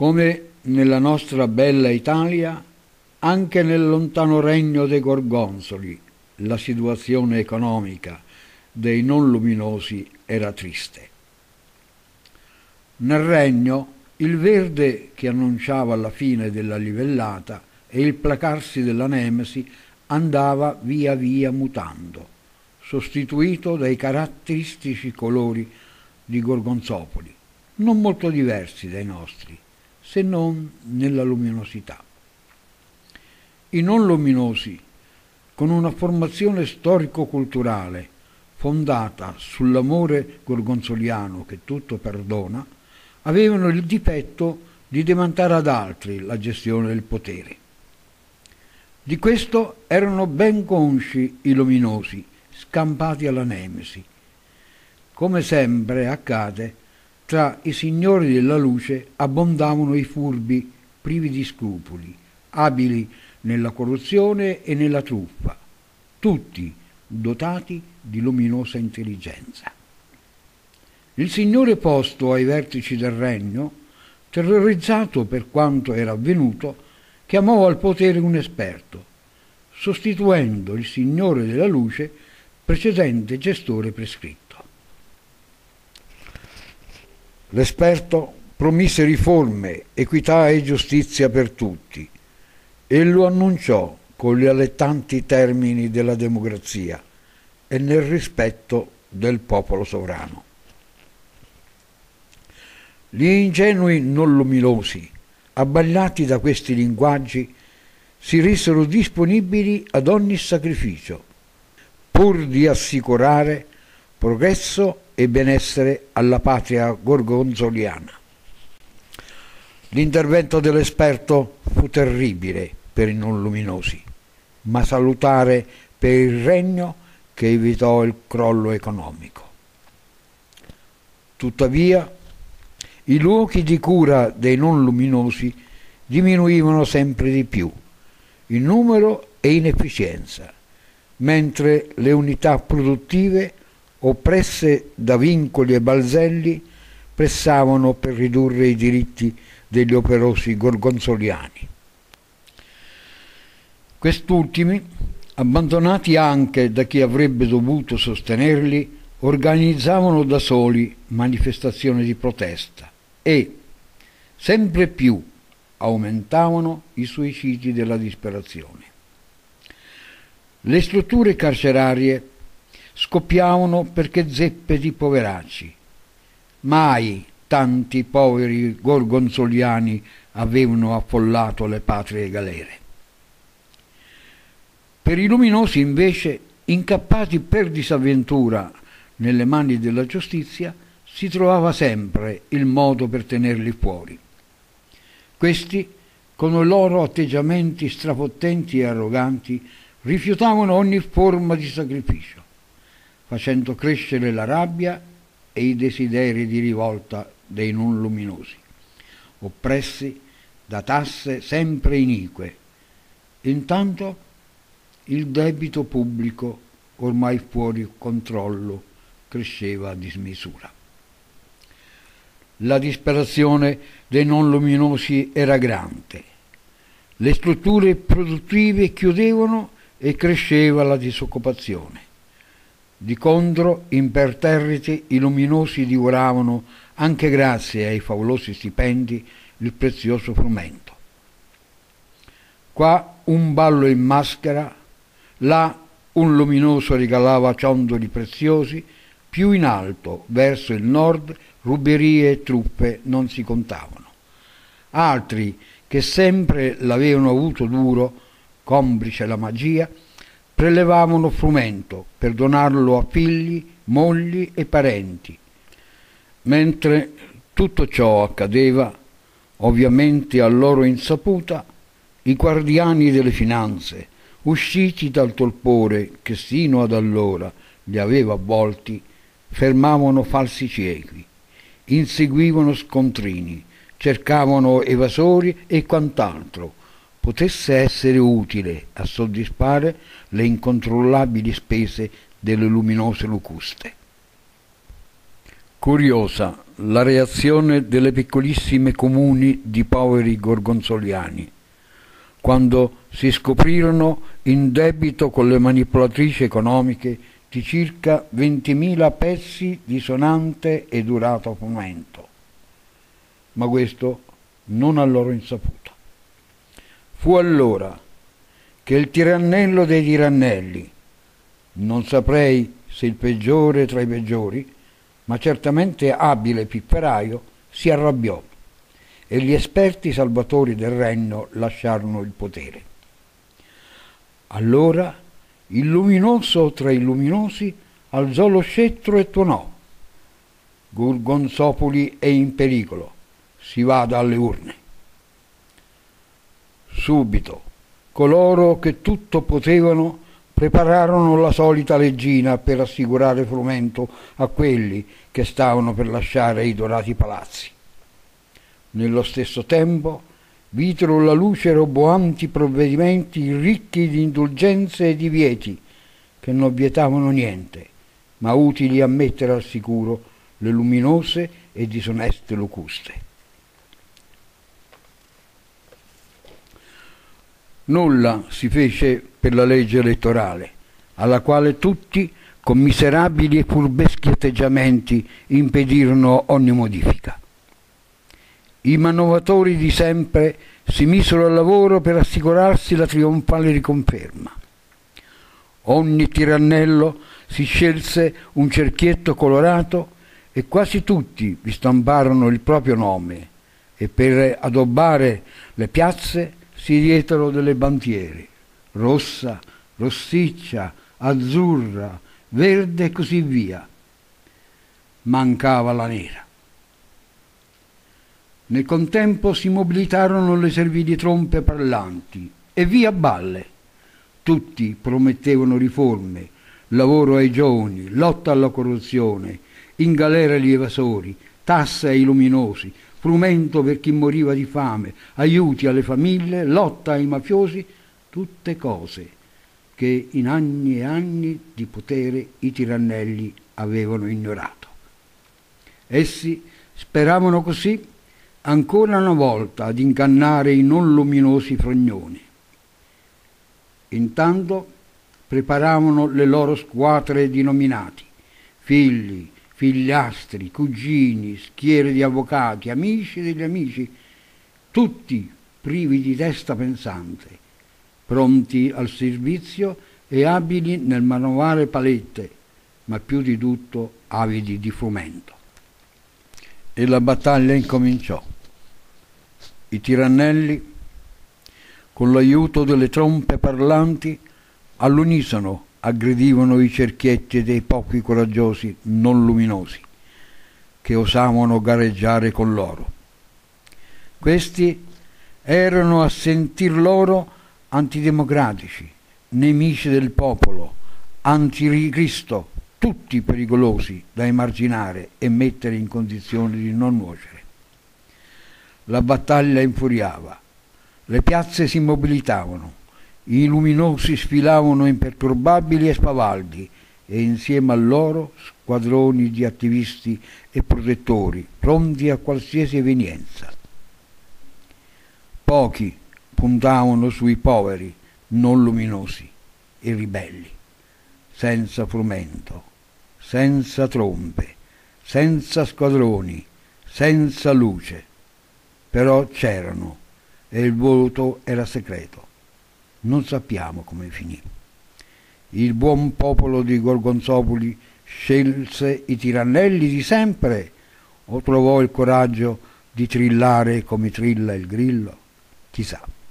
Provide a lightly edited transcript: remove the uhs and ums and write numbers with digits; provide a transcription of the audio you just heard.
Come nella nostra bella Italia, anche nel lontano regno dei Gorgonzoli la situazione economica dei non luminosi era triste. Nel regno il verde che annunciava la fine della livellata e il placarsi della nemesi andava via via mutando, sostituito dai caratteristici colori di Gorgonzopoli, non molto diversi dai nostri, se non nella luminosità. I non luminosi, con una formazione storico-culturale fondata sull'amore gorgonzoliano che tutto perdona, avevano il difetto di demandare ad altri la gestione del potere. Di questo erano ben consci i luminosi, scampati alla nemesi. Come sempre accade, tra i signori della luce abbondavano i furbi privi di scrupoli, abili nella corruzione e nella truffa, tutti dotati di luminosa intelligenza. Il signore posto ai vertici del regno, terrorizzato per quanto era avvenuto, chiamò al potere un esperto, sostituendo il signore della luce, precedente gestore prescritto. L'esperto promise riforme, equità e giustizia per tutti e lo annunciò con gli allettanti termini della democrazia e nel rispetto del popolo sovrano. Gli ingenui non luminosi, abbagliati da questi linguaggi, si resero disponibili ad ogni sacrificio, pur di assicurare progresso e benessere alla patria gorgonzoliana. L'intervento dell'esperto fu terribile per i non luminosi, ma salutare per il regno che evitò il crollo economico. Tuttavia, i luoghi di cura dei non luminosi diminuivano sempre di più, in numero e in efficienza, mentre le unità produttive, oppresse da vincoli e balzelli, pressavano per ridurre i diritti degli operosi gorgonzoliani. Quest'ultimi, abbandonati anche da chi avrebbe dovuto sostenerli, organizzavano da soli manifestazioni di protesta e sempre più aumentavano i suicidi della disperazione. Le strutture carcerarie scoppiavano perché zeppe di poveracci. Mai tanti poveri gorgonzoliani avevano affollato le patrie galere. Per i luminosi, invece, incappati per disavventura nelle mani della giustizia, si trovava sempre il modo per tenerli fuori. Questi, con i loro atteggiamenti strafottenti e arroganti, rifiutavano ogni forma di sacrificio, facendo crescere la rabbia e i desideri di rivolta dei non luminosi, oppressi da tasse sempre inique. Intanto il debito pubblico, ormai fuori controllo, cresceva a dismisura. La disperazione dei non luminosi era grande. Le strutture produttive chiudevano e cresceva la disoccupazione. Di contro, imperterriti, i luminosi divoravano, anche grazie ai favolosi stipendi, il prezioso frumento. Qua un ballo in maschera, là un luminoso regalava ciondoli preziosi, più in alto, verso il nord, ruberie e truffe non si contavano. Altri, che sempre l'avevano avuto duro, complice la magia, prelevavano frumento per donarlo a figli, mogli e parenti. Mentre tutto ciò accadeva, ovviamente a loro insaputa, i guardiani delle finanze, usciti dal torpore che sino ad allora li aveva avvolti, fermavano falsi ciechi, inseguivano scontrini, cercavano evasori e quant'altro potesse essere utile a soddisfare le incontrollabili spese delle luminose locuste. Curiosa la reazione delle piccolissime comuni di poveri gorgonzoliani, quando si scoprirono in debito con le manipolatrici economiche di circa 20.000 pezzi di sonante e durato frumento. Ma questo non a loro insaputa. Fu allora che il tirannello dei tirannelli, non saprei se il peggiore tra i peggiori, ma certamente abile pifferaio, si arrabbiò e gli esperti salvatori del regno lasciarono il potere. Allora il luminoso tra i luminosi alzò lo scettro e tuonò: Gorgonzopoli è in pericolo, si vada alle urne. Subito coloro che tutto potevano prepararono la solita leggina per assicurare frumento a quelli che stavano per lasciare i dorati palazzi. Nello stesso tempo videro la luce roboanti provvedimenti ricchi di indulgenze e divieti che non vietavano niente, ma utili a mettere al sicuro le luminose e disoneste locuste. Nulla si fece per la legge elettorale, alla quale tutti, con miserabili e furbeschi atteggiamenti, impedirono ogni modifica. I manovatori di sempre si misero al lavoro per assicurarsi la trionfale riconferma. Ogni tirannello si scelse un cerchietto colorato e quasi tutti vi stamparono il proprio nome e per addobbare le piazze si diedero delle bandiere: rossa, rossiccia, azzurra, verde e così via. Mancava la nera. Nel contempo si mobilitarono le servili trompe parlanti e via balle. Tutti promettevano riforme, lavoro ai giovani, lotta alla corruzione, in galera gli evasori, tasse ai luminosi, frumento per chi moriva di fame, aiuti alle famiglie, lotta ai mafiosi, tutte cose che in anni e anni di potere i tirannelli avevano ignorato. Essi speravano così ancora una volta ad ingannare i non luminosi frognoni. Intanto preparavano le loro squadre di nominati, figli, figliastri, cugini, schiere di avvocati, amici degli amici, tutti privi di testa pensante, pronti al servizio e abili nel manovare palette, ma più di tutto avidi di frumento. E la battaglia incominciò. I tirannelli, con l'aiuto delle trompe parlanti, all'unisono aggredivano i cerchietti dei pochi coraggiosi non luminosi che osavano gareggiare con loro. Questi erano a sentir loro antidemocratici, nemici del popolo, anticristo, tutti pericolosi da emarginare e mettere in condizioni di non nuocere. La battaglia infuriava, le piazze si mobilitavano, i luminosi sfilavano imperturbabili e spavaldi e insieme a loro squadroni di attivisti e protettori pronti a qualsiasi evenienza. Pochi puntavano sui poveri non luminosi e ribelli, senza frumento, senza trombe, senza squadroni, senza luce. Però c'erano e il voto era segreto. Non sappiamo come finì. Il buon popolo di Gorgonzopoli scelse i tirannelli di sempre o trovò il coraggio di trillare come trilla il grillo? Chissà.